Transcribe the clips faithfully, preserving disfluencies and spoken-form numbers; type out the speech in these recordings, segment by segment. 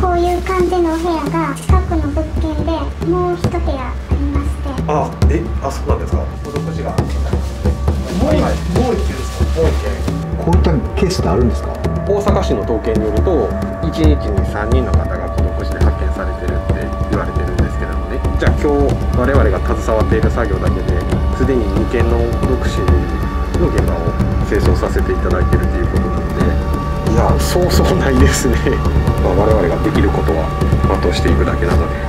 こういう感じのお部屋が近くの物件でもう一部屋ありまして。 あ、え、あ、そうなんですか。孤独死がもうもう一軒ですか。 もう一件。 こういったケースってあるんですか？ 大阪市の統計によるといちにちにさんにんの方が孤独死で発見されてるって言われてるんですけどもね。じゃあ今日我々が携わっている作業だけですでににけんの孤独死の現場を清掃させていただいているということなので、いやそうそうないですね。まあ我々ができることは全うしていくだけなので。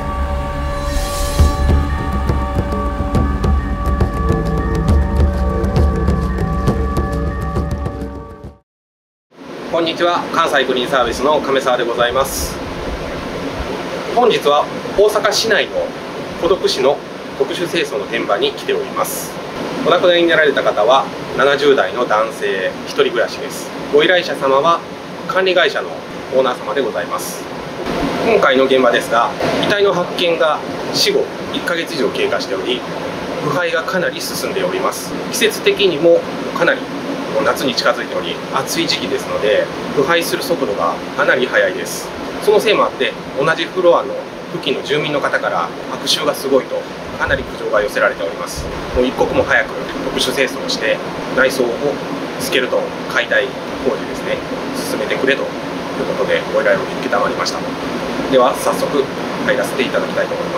こんにちは、関西クリーンサービスの亀沢でございます。本日は大阪市内の孤独死の特殊清掃の現場に来ております。お亡くなりになられた方はななじゅうだいの男性一人暮らしです。ご依頼者様は管理会社のオーナー様でございます。今回の現場ですが、遺体の発見が死後いっかげつ以上経過しており、腐敗がかなり進んでおります。季節的にもかなり夏に近づいており、暑い時期ですので腐敗する速度がかなり速いです。そのせいもあって同じフロアの付近の住民の方から悪臭がすごいとかなり苦情が寄せられております。もう一刻も早く特殊清掃をして内装をスケルトン解体工事ですね進めてくれということでご依頼を承りました。では早速入らせていただきたいと思います。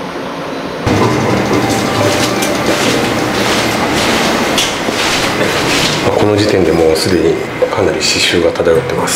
この時点でもうすでにかなり刺繍が漂ってます。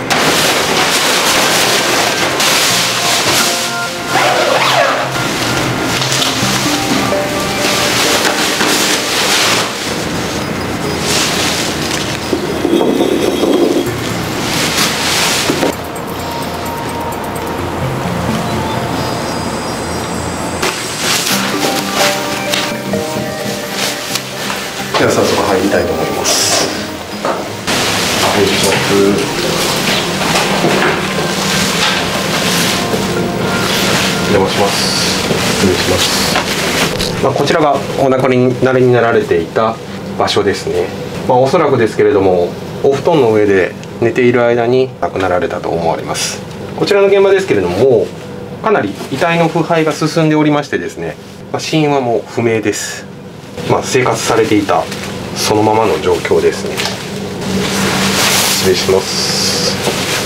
では早速入りたいと思います。失礼します。お邪魔します。失礼します。まあ、こちらがお亡くなりになられていた場所ですね。まあ、おそらくですけれども、お布団の上で寝ている間に亡くなられたと思われます。こちらの現場ですけれども、もうかなり遺体の腐敗が進んでおりましてですね、まあ、死因はもう不明です。まあ、生活されていたそのままの状況ですね。失礼します。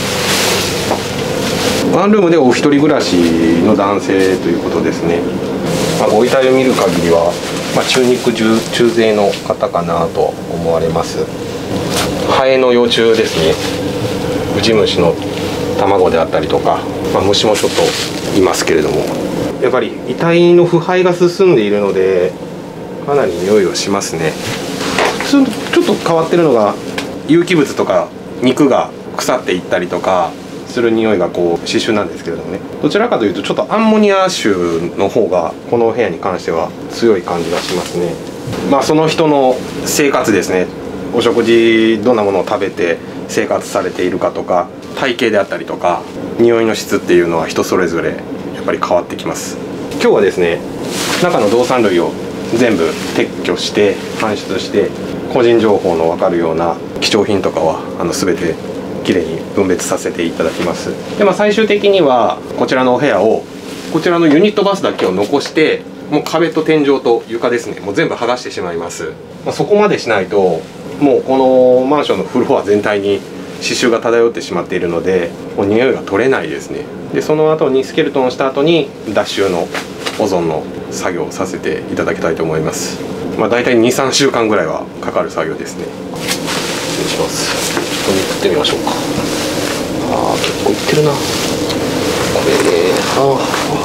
ワンルームでお一人暮らしの男性ということですね。まあ、ご遺体を見る限りは、まあ、中肉中中背の方かなと思われます。ハエの幼虫ですね。ウジ虫の卵であったりとか、まあ、虫もちょっといますけれども、やっぱり遺体の腐敗が進んでいるのでかなり匂いはしますね。ちょっと変わってるのが有機物とか肉が腐っていったりとかする匂いがこう刺繍なんですけれどもね、どちらかというとちょっとアンモニア臭の方がこの部屋に関しては強い感じがしますね。まあその人の生活ですね、お食事どんなものを食べて生活されているかとか体型であったりとか匂いの質っていうのは人それぞれやっぱり変わってきます。今日はですね、中の動産類を全部撤去して搬出して個人情報の分かるような貴重品とかはあの全てきれいに分別させていただきます。で、まあ、最終的にはこちらのお部屋をこちらのユニットバスだけを残してもう壁と天井と床ですねもう全部剥がしてしまいます。まあ、そこまでしないともうこのマンションのフロア全体に刺繍が漂ってしまっているのでもう匂いが取れないですね。でその後にスケルトンをした後に脱臭の保存の作業をさせていただきたいと思います。まあ、大体にさんしゅうかんぐらいはかかる作業ですね。失礼します。ちょっとめくってみましょうか。ああ結構いってるなこれね。あ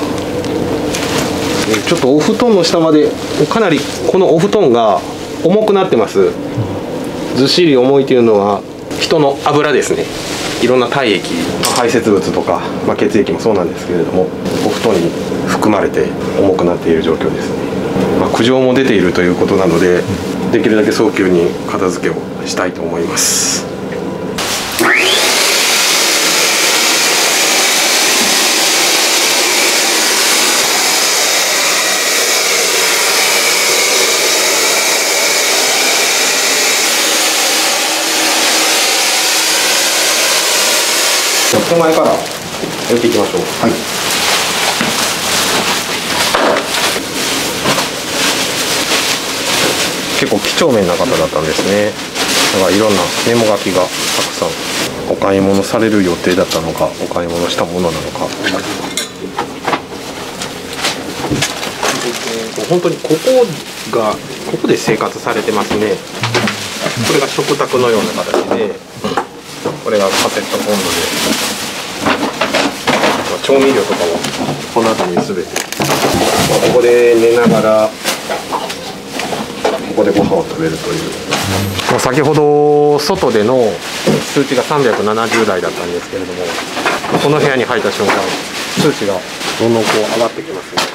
あちょっとお布団の下までかなりこのお布団が重くなってます。ずっしり重いというのは人の油ですね。いろんな体液排泄物とか、まあ、血液もそうなんですけれどもお布団に含まれて重くなっている状況ですね。まあ、苦情も出ているということなのでできるだけ早急に片付けをしたいと思います。手前から置いていきましょう。 はい。 結構几帳面な方だったんですね。だからいろんなメモ書きがたくさん。お買い物される予定だったのか、お買い物したものなのか。本当にここがここで生活されてますね。これが食卓のような形で、これがカセットコンロで、調味料とかをこの辺りに全て、ここで寝ながらここでご飯を食べるという。先ほど外での数値がさんびゃくななじゅうだいだったんですけれども、この部屋に入った瞬間数値がどんどんこう上がってきますね。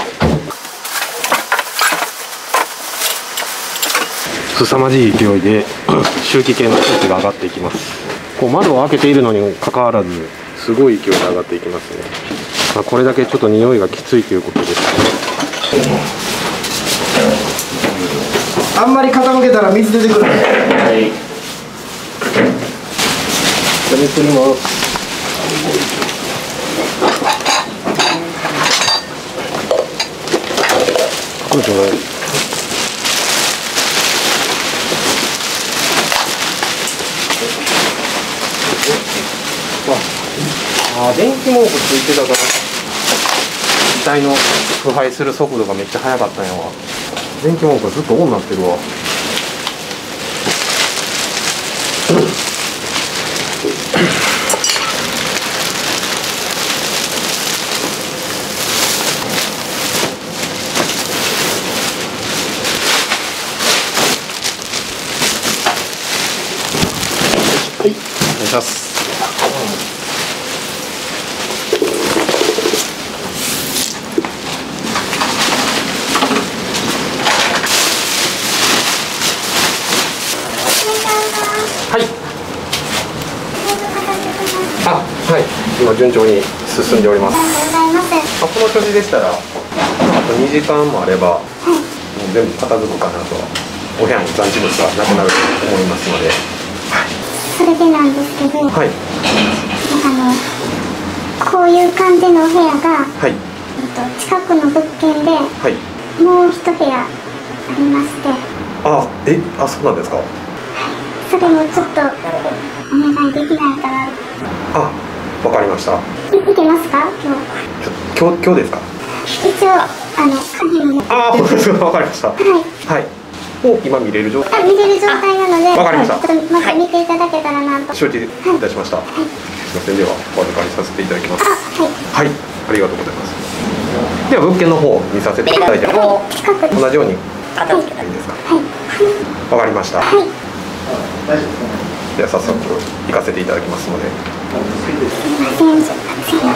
凄まじい勢いで周期計の数値が上がっていきます。こう窓を開けているのにもかかわらずすごい勢いで上がっていきますね。まあ、これだけちょっと匂いがきついということです。 あんまり傾けたら水出てくる。はい。 水取ります。これじゃない。ああ、電気毛布ついてたから機体の腐敗する速度がめっちゃ速かったんやわ。電気毛布がずっとオンになってるわ。はい、お願いします。はい。あ、はい。今順調に進んでおります。 ありがとうございます。 あ、この調子でしたら、あとにじかんもあれば、もう全部片付くかなと。お部屋に残地物がなくなると思いますので。はい。 それでなんですけど、 はい。 あのこういう感じのお部屋が、 はい。 えっと近くの物件で、 はい。 もう一部屋ありまして、 あ、え、あ、そうなんですか。 それもちょっとお願いできないかな。 あ、わかりました。 いいけますか今ちょ今日今日ですか。 日。一応あの鍵の中。 あ、本当ですか。わかりました。 はい。 はい。もう今見れる状態。 あ、見れる状態なので、 わかりましたちょっとまた見ていただけたらなと。 承知いたしました。すみません、ではお預かりさせていただきます。 あ、はい。 はい、ありがとうございます。では物件の方を見させていただいて、 はい、近くです。 同じようにいいはい。 ですか。 はい。 わかりました。 はい。 では早速行かせていただきますので。 すいません。すいま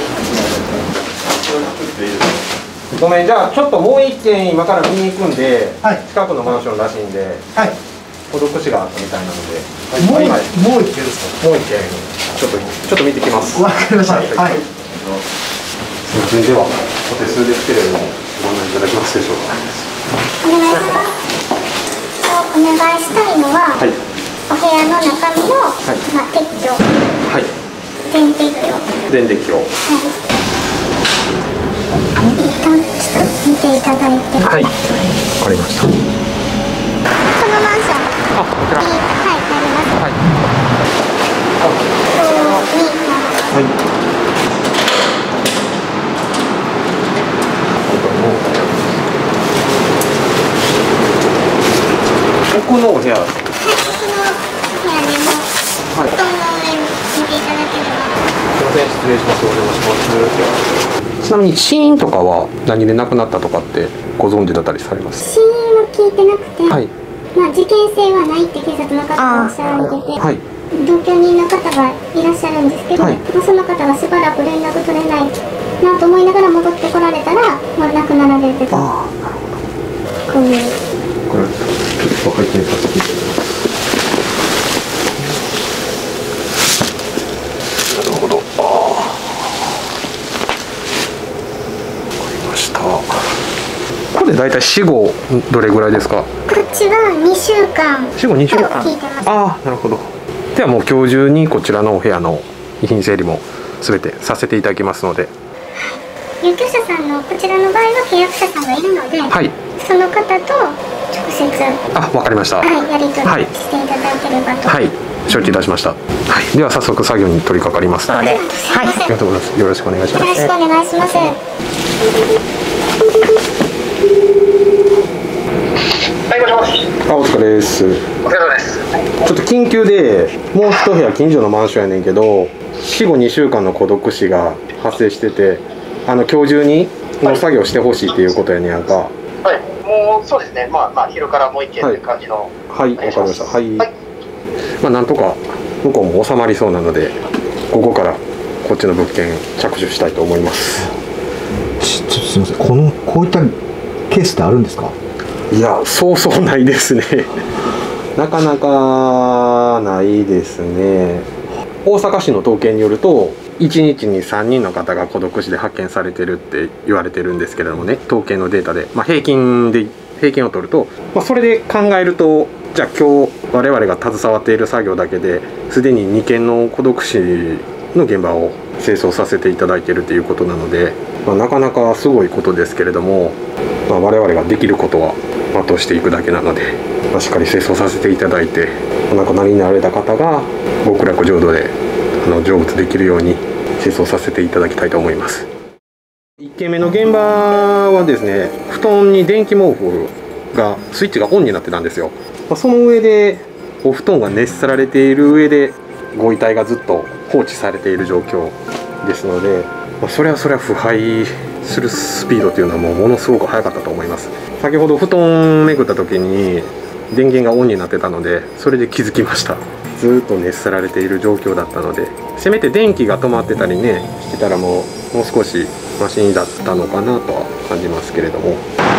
せん。 ごめん、じゃあちょっともう一軒今から見に行くんで、 はい近くのマンションらしいんで、 はい。 孤独死があったみたいなので、 もう今もう一軒ですもう一軒ちょっとちょっと見てきます。 か。わかりました。はい。 はい。すみません、ではお手数ですけれどもご案内いただけますでしょうか。 お願いします。お願いしたいのは、 はい。 お部屋の中身の、 いまあ、撤去、 はい。 電気を、はい。 電撃を。 一旦ちょっと見ていただいて、 はい。わかりました。 このマンションあ、こちら。 に、はい、なります。 はい。 ここになります。 はい。奥のお部屋。 はい、この部屋にも、 はい。 布団の上に見ていただければ。 すみません、失礼します。お邪魔します。ちなみに死因とかは何で亡くなったとかってご存知だったりされます？ 死因は聞いてなくて、 はい。 まあ事件性はないって警察の方がおっしゃられてて、 はい。 同居人の方がいらっしゃるんですけど、 はいまあその方がしばらく連絡取れないなと思いながら戻ってこられたら、もう亡くなられてた。 ああ、なるほど。 こういう。 これちょっと拝見させていただきます。なるほど。ああ。わかりました。これ大体死後どれぐらいですか？ こっちはにしゅうかん。 死後にしゅうかん。 聞いてます。 ああ、なるほど。ではもう今日中にこちらのお部屋の遺品整理も全てさせていただきますので。 入居者さんのこちらの場合は契約者さんがいるので、 はい、 その方と直接、 あ、わかりました。 はい、やり取りしていただければと。 はい、承知いたしました。はい、では早速作業に取り掛かりますので、はい、ありがとうございます。よろしくお願いします。 よろしくお願いします。 はい、もしもし。 あ、お疲れです。 お疲れ様です。 ちょっと緊急でもう一部屋近所のマンションやねんけど、死後にしゅうかんの孤独死が発生してて、あの今日中にの作業してほしいっていうことやねんやんか。 はい、もうそうですね。まあまあ昼からもう一件っていう感じの。 はい、わ、はい、かりました。はい。 はい、 まあなんとか向こうも収まりそうなので、ここからこっちの物件着手したいと思います。 ちょっとすみません。このこういったケースってあるんですか？ いや、そうそうないですね。なかなかないですね。大阪市の統計によると、いちにちにさんにんの方が孤独死で発見されてるって言われてるんですけれどもね、統計のデータで、まあ、平均で平均を取ると、まあ、それで考えると、じゃあ今日我々が携わっている作業だけですでににけんの孤独死の現場を清掃させていただいているということなので、まあ、なかなかすごいことですけれども、まあ、我々ができることは全うしていくだけなので、まあ、しっかり清掃させていただいて、お亡くなりになられた方が極楽浄土であの成仏できるように清掃させていただきたいと思います。いっけんめの現場はですね、布団に電気毛布がスイッチがオンになってたんですよ。まあ、その上でお布団が熱さられている上でご遺体がずっと放置されている状況ですので、まあ、それはそれは腐敗するスピードというのはもうものすごく速かったと思います。先ほど布団めくった時に電源がオンになってたので、それで気づきました。ずっと熱さられている状況だったので、せめて電気が止まってたりねしてたらもうもう少しマシだったのかなとは感じますけれども。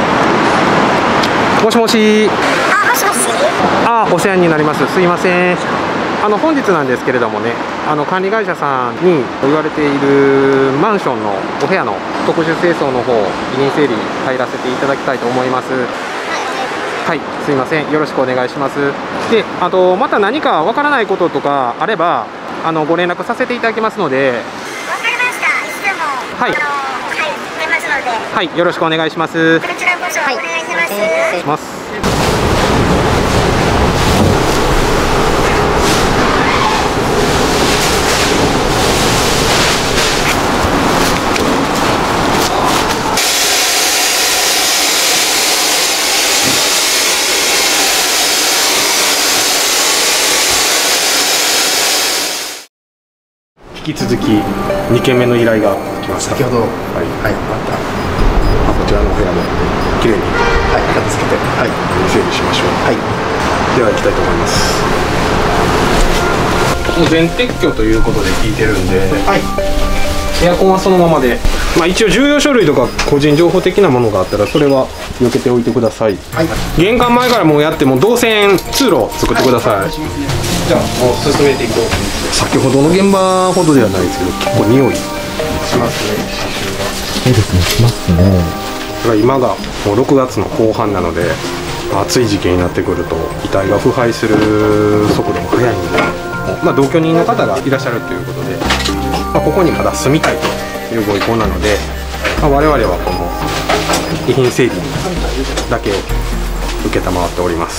もしもし。 あ、もしもし。 あ、お世話になります。すいません。あの本日なんですけれどもね、あの管理会社さんに言われているマンションのお部屋の特殊清掃の方、遺品整理入らせていただきたいと思います。はい、すいません。よろしくお願いします。で、あとまた何かわからないこととかあれば、あのご連絡させていただきますので。 わかりました。いつでも、 はい、 あのはい、出ますので。 はい、よろしくお願いします。 こちらこそお願いします。はい、 します。引き続きにけんめの依頼が来ました。 先ほど、はい、はい、また、 あ、こちらのお部屋もきれいに、 はい、片付けて、はい、 整理しましょう。 はい、 では行きたいと思います。もう全撤去ということで聞いてるんで、はい、エアコンはそのままで、まあ、一応重要書類とか個人情報的なものがあったらそれは避けておいてください。はい、玄関前からもうやってもう動線通路作ってください。はい、じゃあもう進めていこう。先ほどの現場ほどではないですけど結構匂いしますね。 そうですね、しますね。 だから今がもうろくがつの後半なので、暑い時期になってくると遺体が腐敗する速度も速いので、まあ、同居人の方がいらっしゃるということで、まあ、ここにまだ住みたいというご意向なので、まあ、我々はこの遺品整理だけを承っております。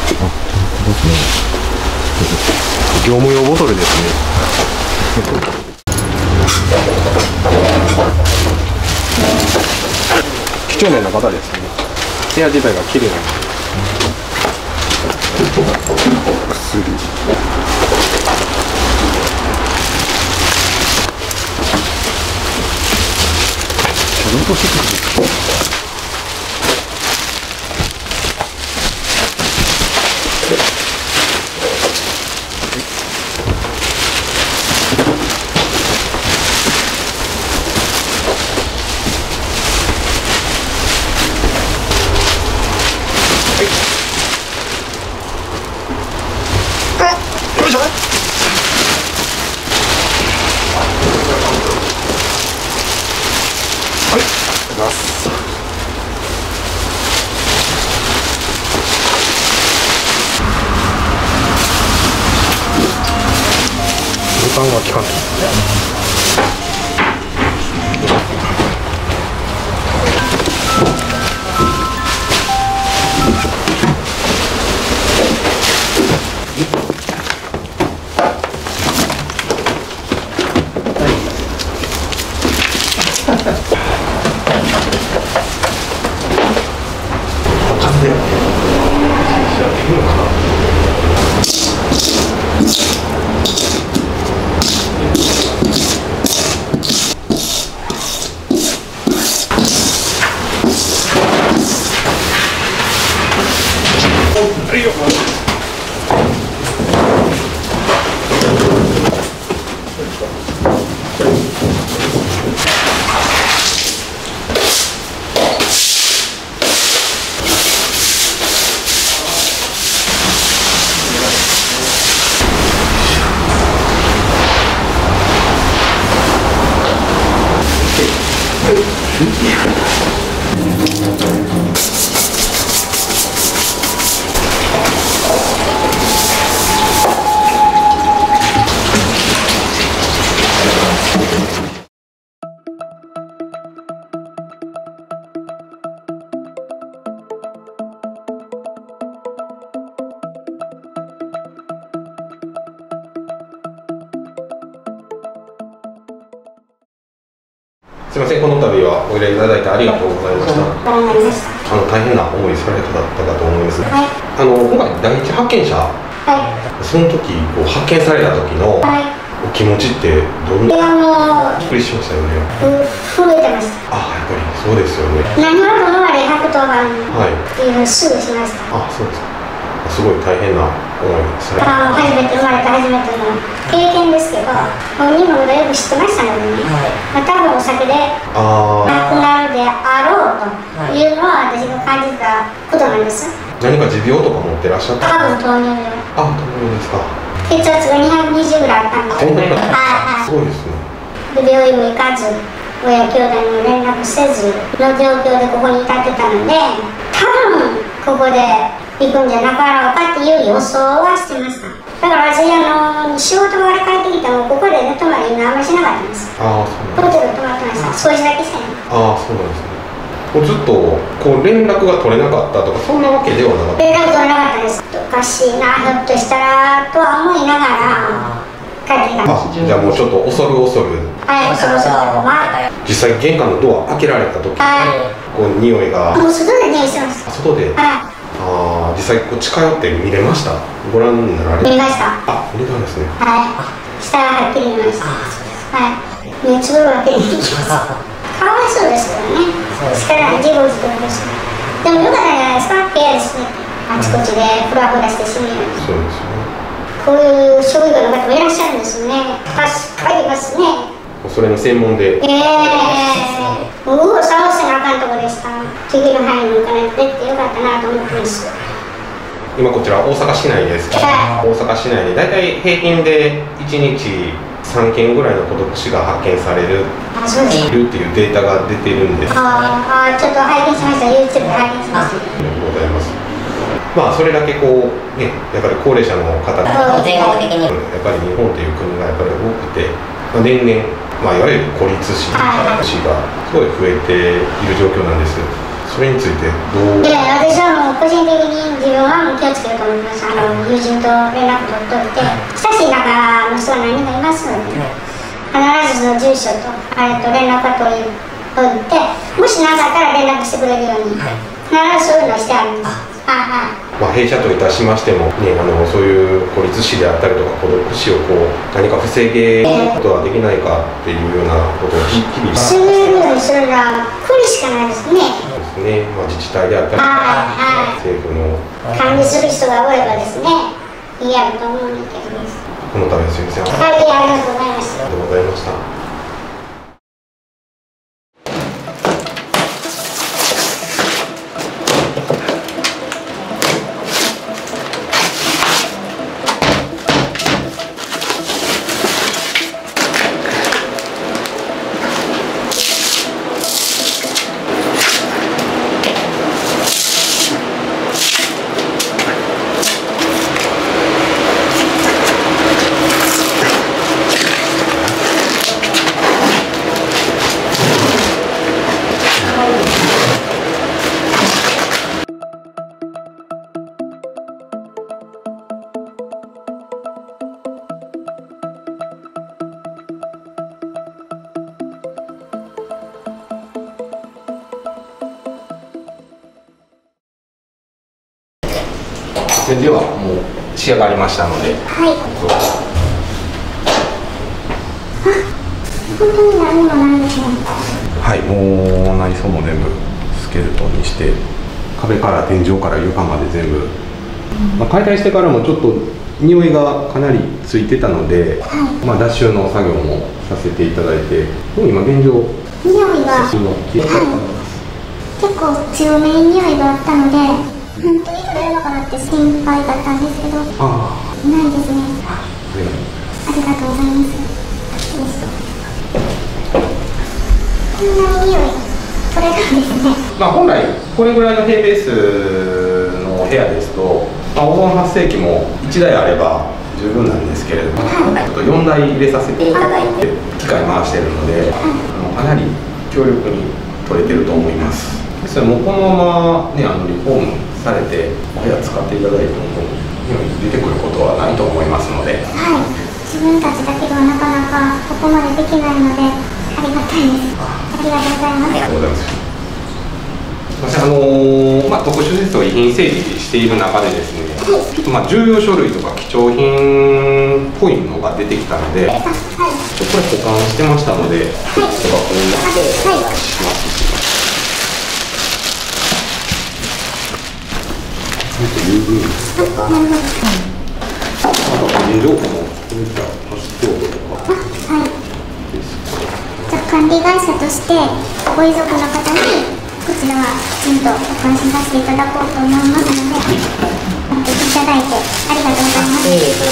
業務用ボトルですね。几帳面な方ですね。部屋自体が綺麗な薬。ちゃんとしてくる。ボタンが効かない。 すみません、この度はお依頼いただいてありがとうございました。 ご覧になりました。 あの大変な思いされただったかと思います。 はい。 あの今回第一発見者、 はその時こう発見された時のい。はい。 お気持ちってどんで、 な？ あのびっくりしましたよね。 ー、震えてました。 あ、やっぱりそうですよね。 何はどのまでひゃくとおばんっはい。 ていうのをすぐしました。 あ、そうですか。すごい大変な思いされた。 あの初めて生まれて初めての経験ですけど、本人もよく知ってましたのでね、まあ、多分お酒であ亡くなるであろうというのは私が感じたことなんです。 あ、何か持病とか持ってらっしゃった？ 多分糖尿病。 あ、糖尿ですか。 血圧がにひゃくにじゅうぐらいあったんですそんなに？ はいはい。 すごいですね。 で病院も行かず、親兄弟にも連絡せずの状況でここに至ってたので、多分ここで行くんじゃなかろうかっていう予想はしてました。だから私あの仕事から帰ってきてもここで寝泊まりあんまりしなかったんです。 ああ、そうなんです。 ホテル泊まってました。少しだけしてね。 ああ、そうなんですね。もうずっとこう連絡が取れなかったとかそんなわけではなかった。 連絡取れなかったです。おかしいな、ひょっとしたらとは思いながら帰ってきたんあ、 です。 じゃあもうちょっと恐る恐る。 はい、そろそろまあ、 実際玄関のドア開けられた時、 はこう匂いがい。もう外で匂いしてました。 あ外で、 はああ、実際こう近寄って見れました。ご覧になられい。見た。 ました。 あ、見れたんですね。 はい。下がはっきり見ました。はい。目つぶるわけにいきます。かわいそうですけどね。力自業自得です。でもよかったじゃないですか、部屋ですね。あちこちでフラフラしてしまう。 そうですよね。 こういう職業の方もいらっしゃるんですよね。助かりますね。 それの専門で。 ええー、もう倒せなあかんとこでした。次の範囲に行かないと出てよかったなと思ってます。 今こちら大阪市内です。 は大阪市内でだいたい平均でいちにちさんけんぐらいの孤独死が発見されるあ、そうです。 っていうデータが出てるんです。 ああ、ちょっと拝見しました。YouTube で拝見しました。 ありがとうございます。まあそれだけこうね、やっぱり高齢者の方がやっ全国的に。 ぱり日本という国がやっぱり多くて、まあ、年々、まあ、いわゆる孤立死はい死がすごい増えている状況なんです。それについてどう？ で、私はもう個人的に自分はもう気をつけると思います。あの友人と連絡取っといて、親しい仲の人が何人かいますので、必ずその住所とあれと連絡を取りおいて、もし何かあったら連絡してくれるように、必ずそういうのをしてあるんです。はいはい。 まあ、弊社といたしましても、ね、あのそういう孤立死であったりとか孤独死をこう何か防げることができないかっていうようなことを日々 防げるようにするのはこれしかないですね。 ですね、まあ、自治体であったりはいはい。 政府の管理する人がおればですね、いいやると思うんだけど。 このためすみません、ありはい、ありがとうございます。 がとうございました。それではもう仕上がりましたので、 はい。 どうぞ。 本当に何もないですね。 はい、もう内装も全部スケルトンにして、壁から天井から床まで全部、まあ、解体してからもちょっと匂いがかなりついてたので、まあ、脱臭の作業もさせていただいて、もう今現状匂いが脱臭は消えたと思います。 結構強めに匂いがあったので、本当に取れるのかなって心配だったんですけど、 あないですね。 あ、ありがとうございます。 ありがとうございます。 こんなに匂い取れるんですね。 まあ、本来これぐらいの平米数の部屋ですと、まあ、オゾン発生器もいちだいあれば十分なんですけれども、はい、ちょっとよんだい入れさせていただいて機械回してるので、はい、あのかなり強力に取れてると思います。ですのでもうこのまま、ね、あのリフォームされてお部屋使っていただいても出てくることはないと思いますので、 はい、自分たちだけではなかなかここまでできないのでありがたいです。ありがとうございます。ありがとうございます。 私あのーまあ、特殊施設を遺品整理している中でですね、はい、まあ、重要書類とか貴重品っぽいのが出てきたので、はい、ちょっとこれ保管してましたので、はい、ちょっとここにお願いします。郵便ですか。あと個人情報もこういったパスポートとか。 はい。じゃあ管理会社としてご遺族の方にこちらはきちんと保管しさせていただこうと思いますので、はい、いただいてありがとうございます。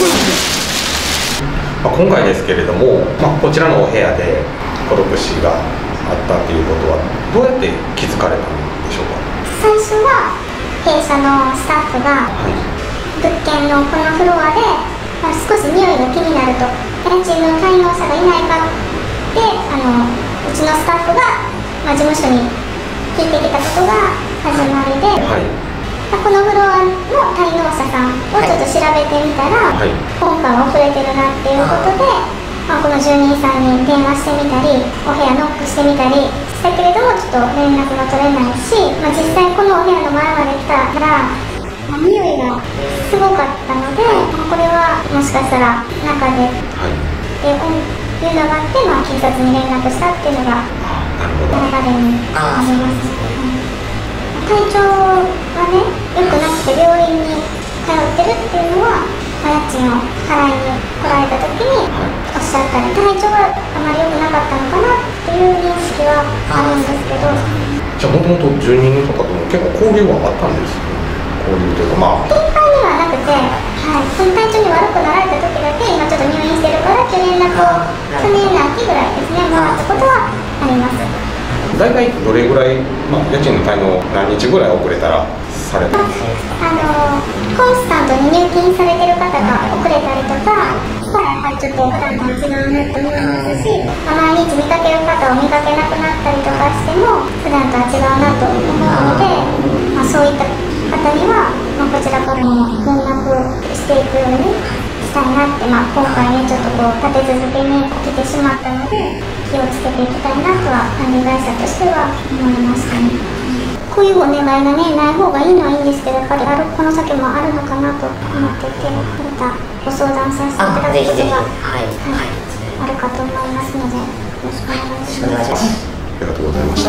まあ、今回ですけれども、まあ、こちらのお部屋で孤独死があったということはどうやって気づかれたんでしょうか。 最初は弊社のスタッフが物件のこのフロアで、まあ、少し匂いが気になると、家賃の滞納者がいないかで、あのうちのスタッフが、まあ、事務所に聞いてきたことが始まりで、はい、このフロアの滞納者さんをちょっと調べてみたら、はい、今回は遅れてるなっていうことで、まあ、この住人さんに電話してみたりお部屋ノックしてみたりしたけれどもちょっと連絡が取れないし、まあ、実際このお部屋の前まで来たら、まあ、匂いがすごかったので、まあ、これはもしかしたら中で、はい、っていうのがあって、まあ、警察に連絡したっていうのが流れにあります。体調がね、良くなくて病院に通ってるっていうのは、まあ、家賃を払いに来られた時におっしゃったり、体調があまり良くなかったのかなっていう認識はあるんですけど。 じゃあもともと住人の方とも結構交流はあったんですよね。交流というか、まあ頻繁にはなくて、はい、その体調に悪くなられた時だけ今ちょっと入院してるからっていう連絡を去年の秋ぐらいですね、もらったことはあります。 大体どれぐらい、まあ、家賃の滞納何日ぐらい遅れたらされたんですか。 あのコンスタントに入金されてる方が遅れたりとか、やっぱりちょっと普段と違うなと思いますし、まあ、毎日見かける方を見かけなくなったりとかしても普段とは違うなと思うので、まあ、そういった方には、まあ、こちらからも連絡していくようにしたいなって、まあ、今回ねちょっとこう立て続けに来てしまったので気をつけていきたいなとは管理会社としては思いましたね。こういうお願いがねない方がいいのはいいんですけど、やっぱりあるこの先もあるのかなと思っていて、またご相談させていただくことが、はいはい、あるかと思いますのでよろしくお願いします。 ありがとうございました。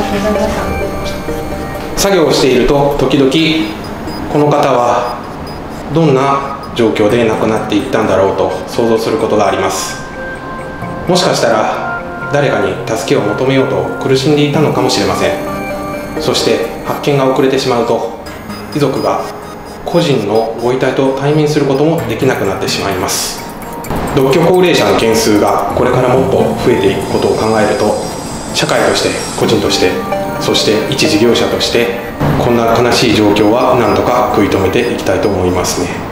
作業をしていると時々この方はどんな状況で亡くなっていったんだろうと想像することがあります。もしかしたら誰かに助けを求めようと苦しんでいたのかもしれません。そして発見が遅れてしまうと遺族が個人のご遺体と対面することもできなくなってしまいます。独居高齢者の件数がこれからもっと増えていくことを考えると、社会として個人としてそして一事業者としてこんな悲しい状況は何とか食い止めていきたいと思いますね。